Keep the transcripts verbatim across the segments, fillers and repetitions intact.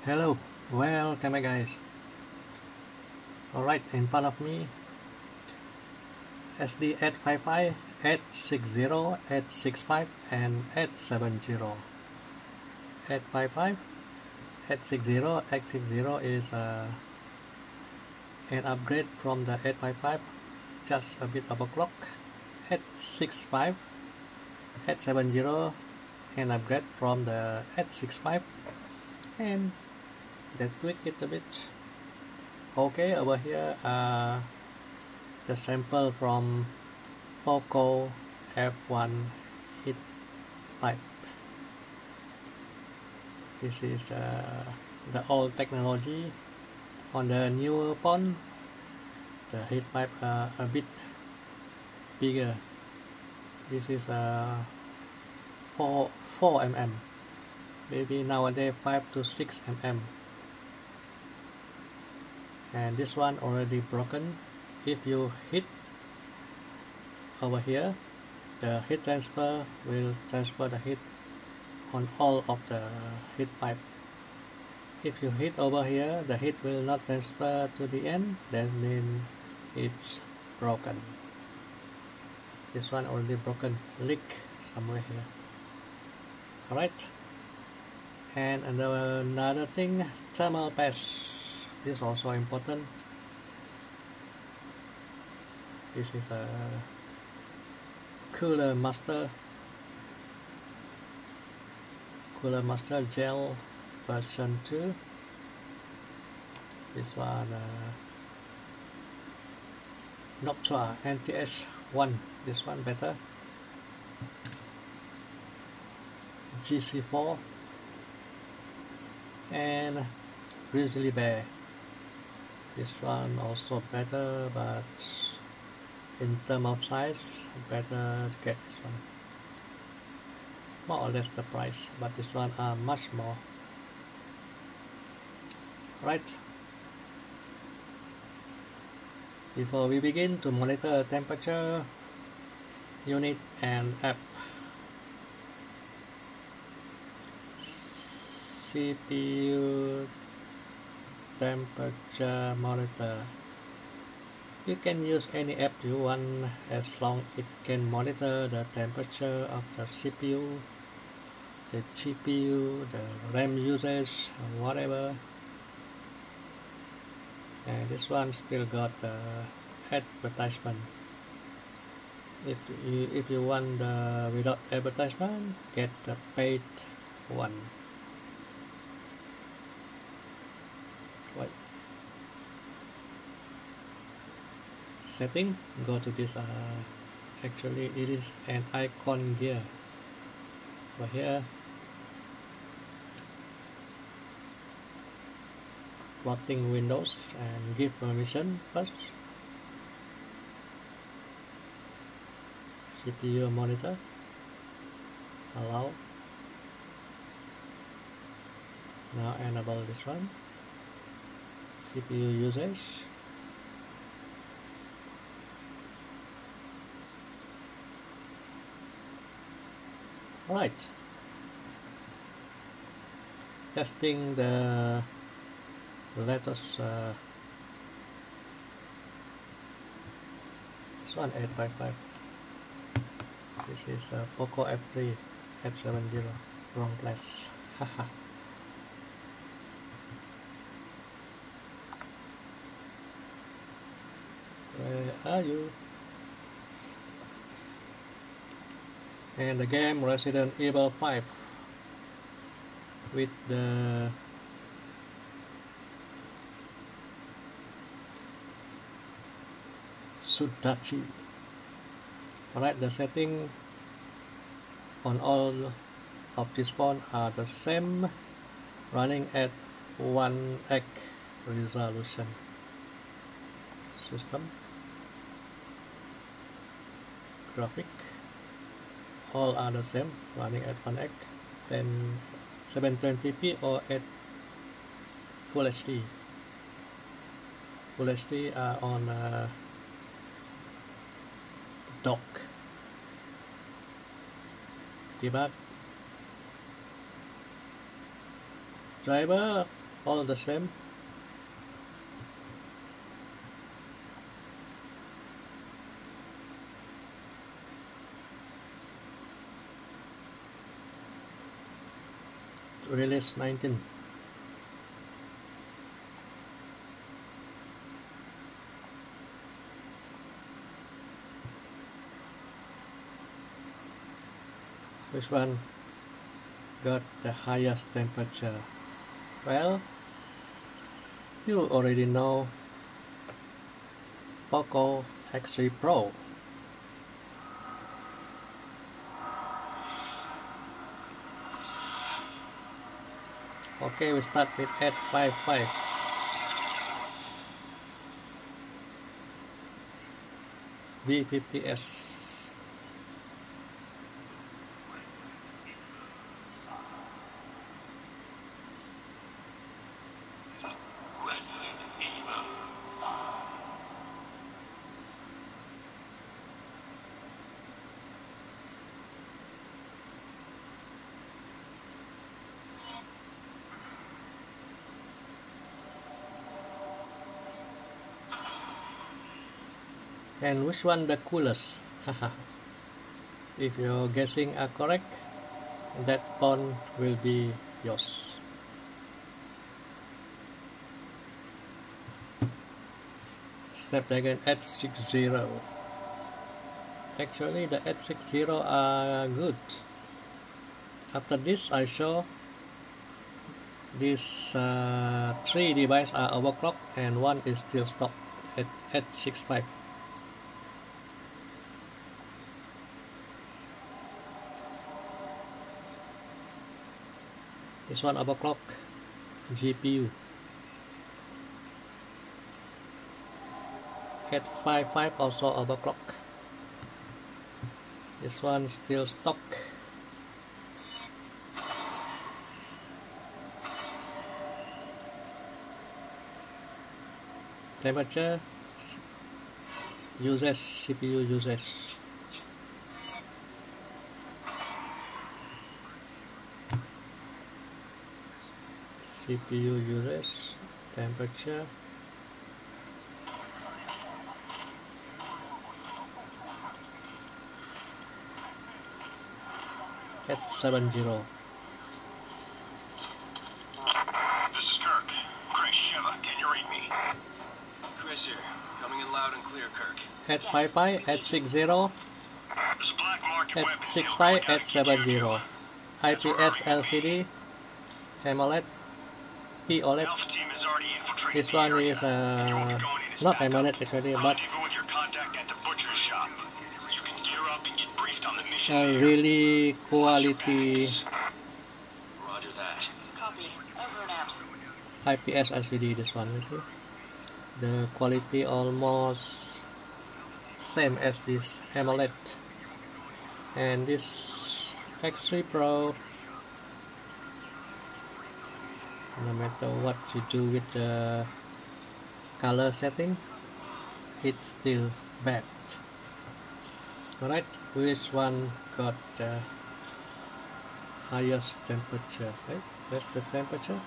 Hello, welcome guys. Alright, in front of me S D eight fifty-five, eight sixty, eight sixty-five and eight seventy. eight fifty-five, eight sixty, eight sixty is uh, an upgrade from the eight fifty-five, just a bit overclock. eight sixty-five, eight seventy an upgrade from the eight sixty-five, and let's tweak it a bit. Okay, over here uh, the sample from Poco F one heat pipe. This is uh, the old technology. On the newer phone, the heat pipe uh, a bit bigger. This is uh, four four millimeters, maybe nowadays five to six millimeters. And this one already broken. If you hit over here, the heat transfer will transfer the heat on all of the heat pipe. If you hit over here, the heat will not transfer to the end, that means it's broken. This one already broken, leak somewhere here. Alright, and another, another thing, thermal pass. This is also important. This is a Cooler Master Cooler Master Gel version two. This one uh, Noctua N T H one. This one better. G C four and Grizzly Bear. This one also better, but in terms of size, better to get this one. More or less the price, but this one are much more. Right. Before we begin to monitor temperature, you need an app. C P U temperature monitor. You can use any app you want as long it can monitor the temperature of the C P U, the G P U, the RAM usage, whatever. And this one still got uh, advertisement. If you if you want the without advertisement, get the paid one. Right. Setting, go to this. Uh, actually, it is an icon here. Over here, plotting windows and give permission first. C P U monitor, allow. Now enable this one. C P U usage. Right. Testing the latest uh, this one eight fifty-five. This is uh, Poco F three eight seventy. Wrong place. Haha. Where are you? And the game Resident Evil five with the Sudachi. Alright, the setting on all of this phone are the same, running at one X resolution. System, graphic, all are the same, running at one X, then seven twenty p or at Full H D. Full H D are on uh, dock. Debug driver all the same. Release nineteen. Which one got the highest temperature? Well, you already know POCO X three Pro. Okay, we start with eight fifty-five. V fifty S. And which one the coolest? If your guessing are correct, that phone will be yours. Snapdragon eight sixty. Actually, the eight sixty are good. After this, I show these uh, three devices are overclocked and one is still stock at eight sixty-five. This one overclock G P U. eight fifty-five also overclock. This one still stock. Temperature uses C P U uses. C P U uses temperature at seventy. This is Kirk. Chris Shiva, can you read me? Chris here, coming in loud and clear, Kirk. At fifty-five, at sixty, at sixty-five, at seventy. I P S L C D, AMOLED, P O L E D. This one is uh, not AMOLED actually, but a really quality Roger that. Copy. Over and out. I P S L C D. This one, you see, the quality almost same as this AMOLED. And this X three Pro, no matter what you do with the color setting, it's still bad. Alright, which one got the highest temperature? Right? Where's the temperature?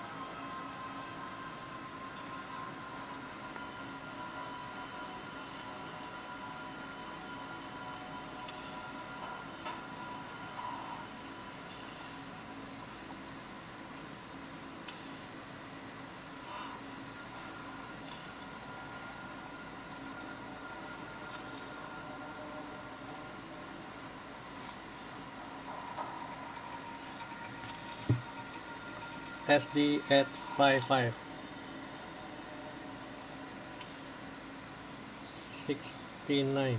S D eight fifty-five, sixty-nine,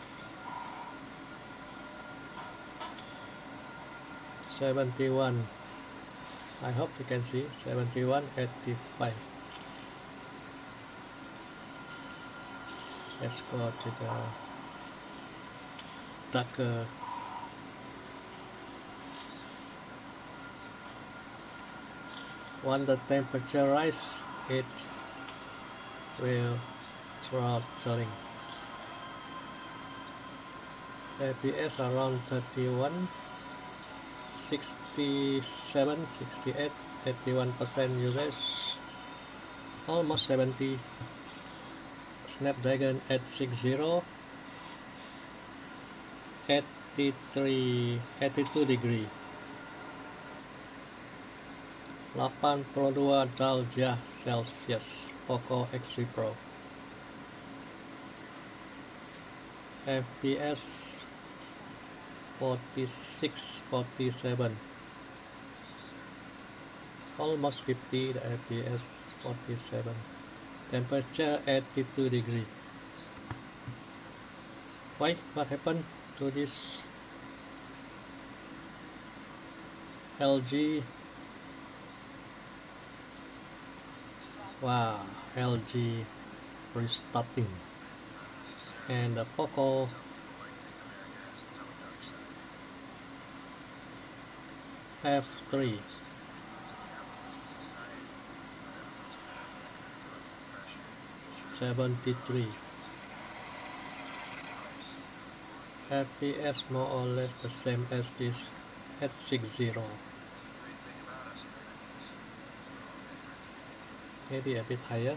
seventy-one. I hope you can see seventy-one, eighty-five. Let's go to the darker. When the temperature rise, it will throw throttling. F P S around thirty-one, sixty-seven, sixty-eight, eighty-one percent usage. almost seventy. Snapdragon eight sixty, eighty-three, eighty-two degree, delapan puluh dua derajat Celcius. Poco X three Pro. F P S forty-six, forty-seven, almost fifty. The F P S forty-seven. Temperature eighty-two degree. Why? What happened to this L G? Wow, L G restarting. And the Poco F three. seventy-three. F P S more or less the same as this eight sixty. Maybe a bit higher.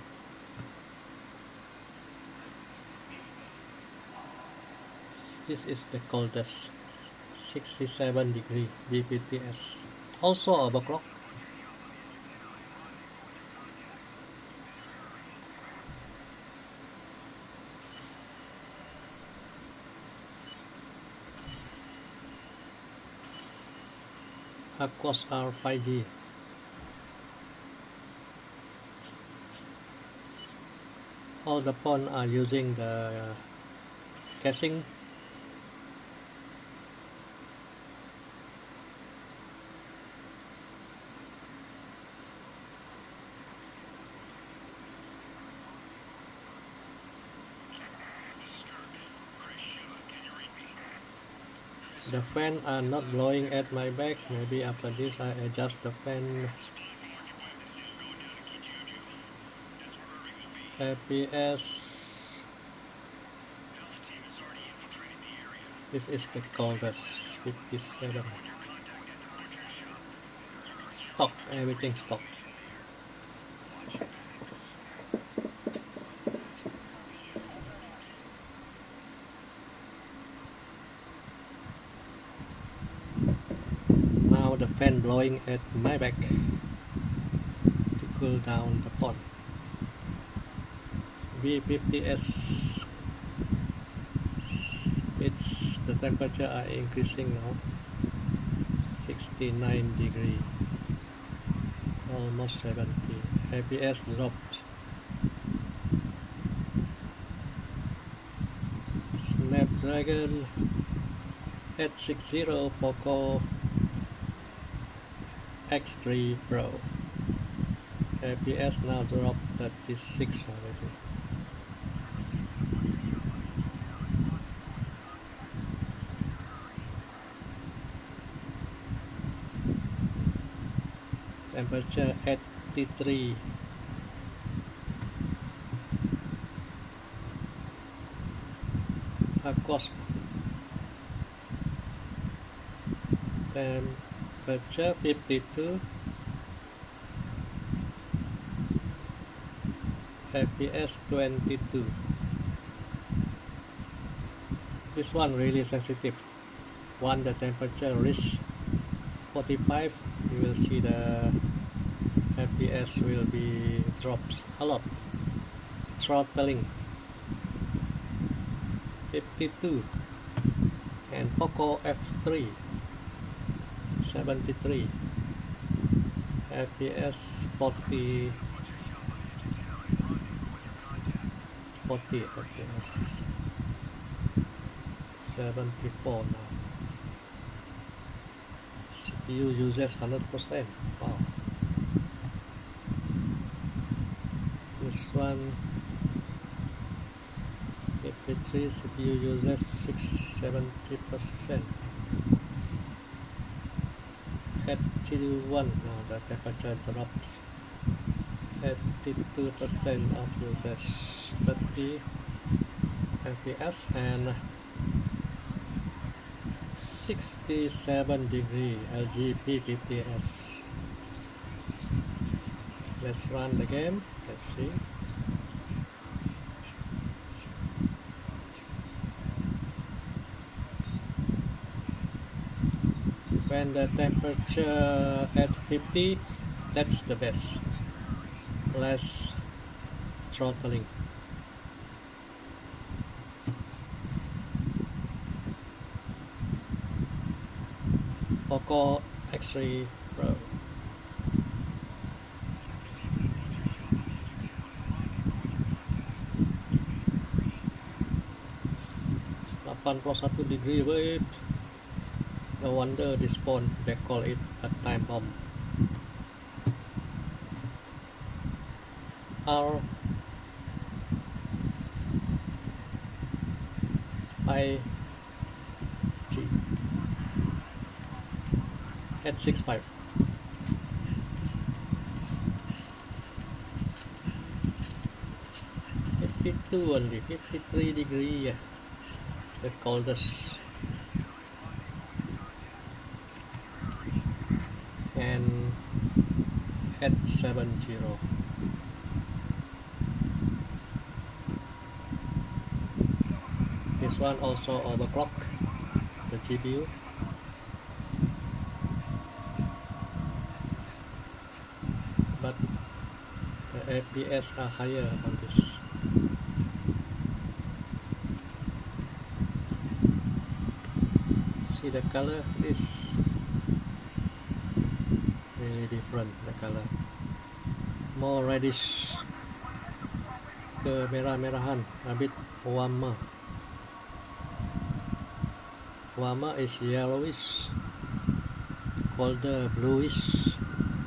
This is the coldest, sixty-seven degree B P T S. Also overclock. Aquos are five G. All the phone are using the casing. The fan are not blowing at my back. Maybe after this I adjust the fan. F P S. This is the coldest, fifty-seven. Stop, everything stop. Now the fan blowing at my back to cool down the phone. B fifty S, it's the temperature are increasing now. sixty-nine degree, almost seventy. F P S dropped. Snapdragon eight sixty Poco X three Pro. F P S now dropped thirty-six already. Temperature eighty-three. Aquos. Temperature fifty-two. F P S twenty-two. This one really sensitive. When the temperature reach forty-five, you will see the F P S will be drops a lot. Throttling fifty-two. And Poco F three seventy-three. F P S forty. forty F P S. seventy-four now. C P U uses one hundred percent. Wow. This one fifty-three, C P U uses six seventy percent. eighty-one now the temperature drops. eighty-two percent of usage. thirty F P S and sixty-seven degree L G P fifty S. Let's run the game. Let's see. When the temperature at fifty, that's the best. Less throttling. Poco X three Pro. delapan puluh satu degree, wait. No wonder this phone, they call it a time bomb. R I G at sixty-five. fifty-two only, fifty-three degree, yeah. The coldest. And at seventy. This one also overclock the G P U. But the F P S are higher on this. See the color is really different, the color more reddish ke merah-merahan, a bit warmer. Warmer is yellowish, colder bluish.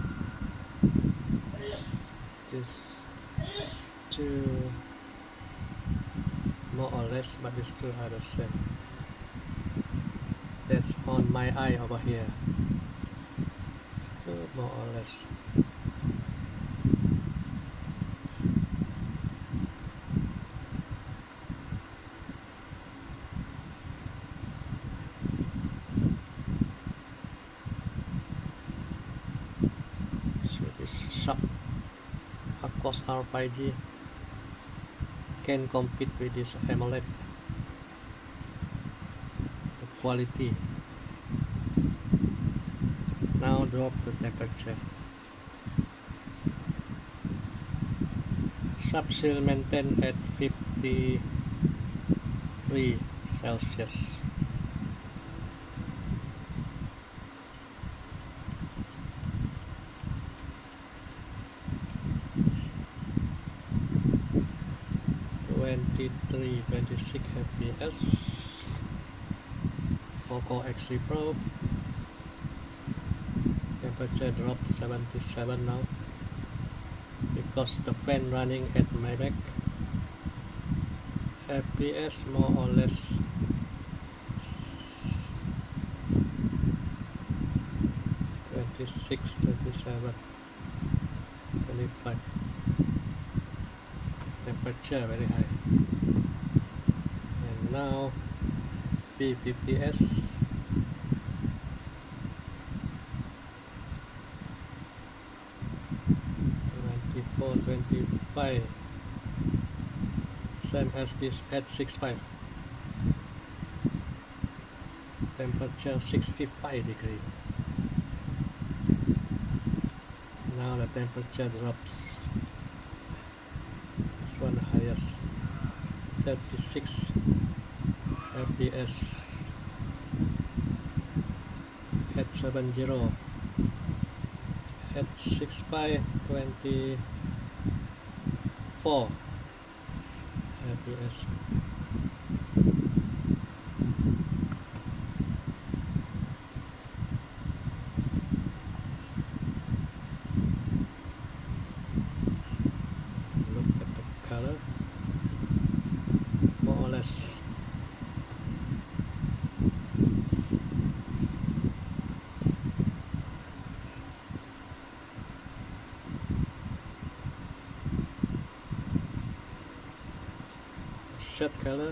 Just two more or less, but these two are the same. That's on my eye over here. Still more or less. So this sharp Aquos R five G can compete with this AMOLED. Quality. Now drop the temperature. Sub-seal maintain at fifty-three Celsius. twenty-three, twenty-six F P S. Poco X three Pro. Temperature dropped seventy-seven now because the fan running at my back. F P S more or less twenty-six, twenty-seven, twenty-five. Temperature very high. And now P fifty S. twenty-four, twenty-five. Same as this at sixty-five. Temperature sixty-five degree. Now the temperature drops. This one the highest. thirty-six F P S at seventy. At sixty-five, twenty-four F P S. Look at the color, more or less. Shot color,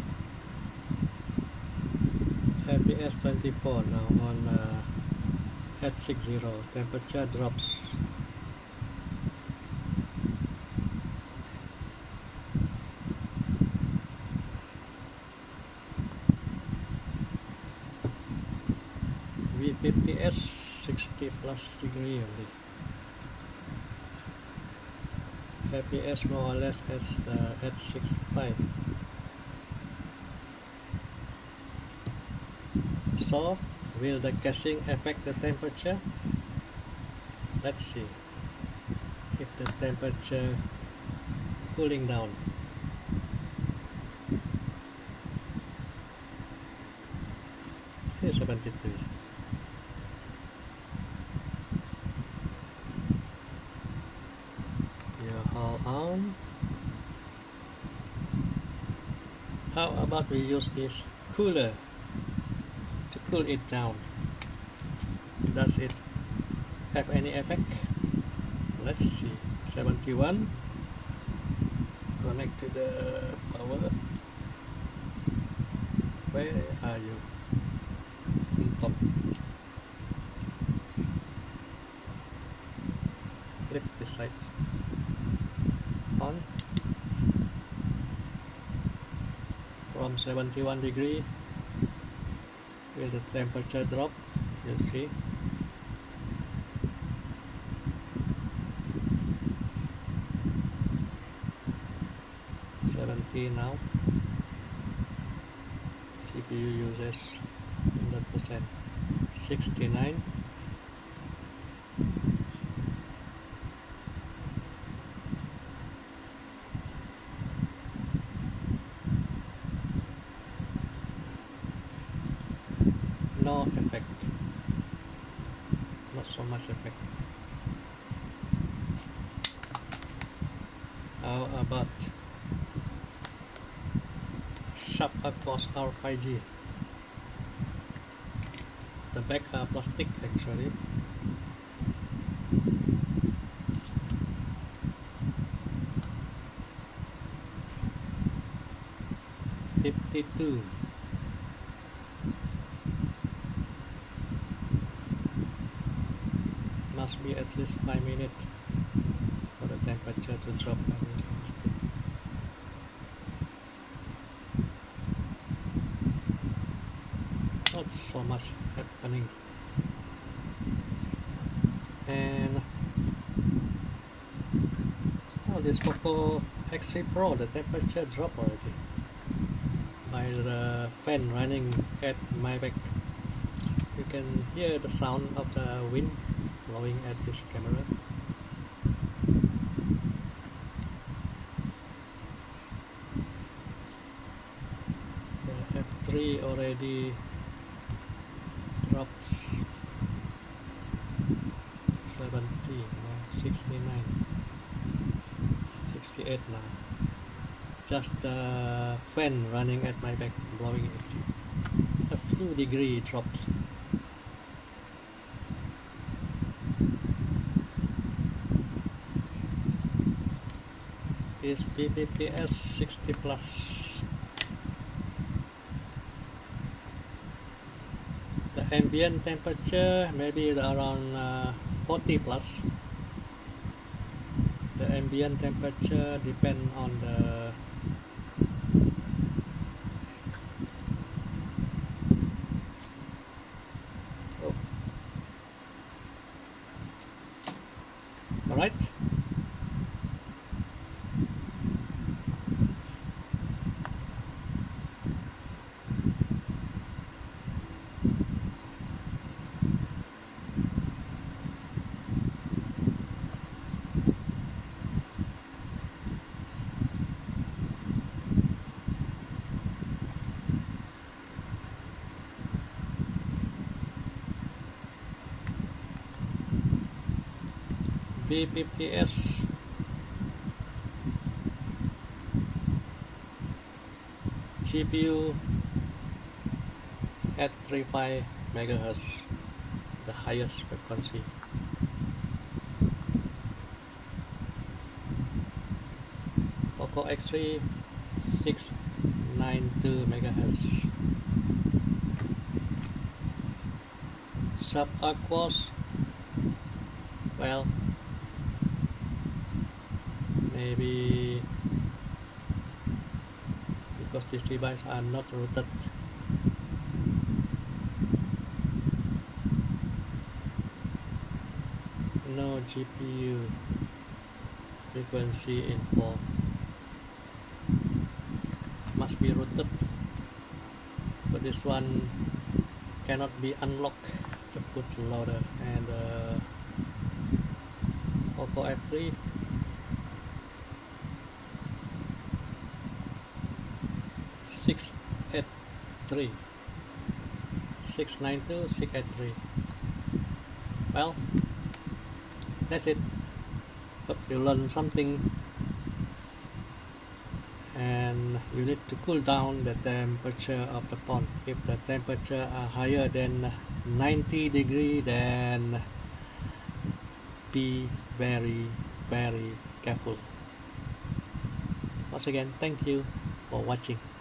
F P S twenty-four now on uh, at sixty. Temperature drops S sixty plus degree only. F P S more or less as uh, at sixty-five. So, will the caching affect the temperature? Let's see if the temperature cooling down. See, seventy-two. You hold on. How about we use this cooler to cool it down? Does it have any effect? Let's see. seventy-one. Connect to the power. Where are you? On top. Flip this side. On. From seventy-one degree, will the temperature drop? You see. seventy now. C P U uses one hundred percent. sixty-nine. No effect. Not so much effect. How about Sharp Aquos R five G? The back are plastic actually. fifty-two. Must be at least five minutes for the temperature to drop. Not so much happening. And oh, this Poco X three Pro, the temperature dropped already by the fan running at my back. You can hear the sound of the wind blowing at this camera. The F three already drops seventy, no, sixty-nine, sixty-eight now. Just the fan running at my back blowing it. A few degree drops. Is B P P S sixty plus. The ambient temperature maybe around uh, forty plus. The ambient temperature depend on the oh. All right. B P P S G P U at thirty-five megahertz, the highest frequency. Poco X three six ninety-two megahertz. Sharp Aquos, well, maybe because these devices are not routed, G P U frequency info must be routed, but this one cannot be unlocked. The bootloader and uh, Oppo F three six eight three six nine two six eight three. Well, that's it. Hope you learned something, and you need to cool down the temperature of the phone. If the temperature are higher than ninety degree, then be very very careful. Once again, thank you for watching.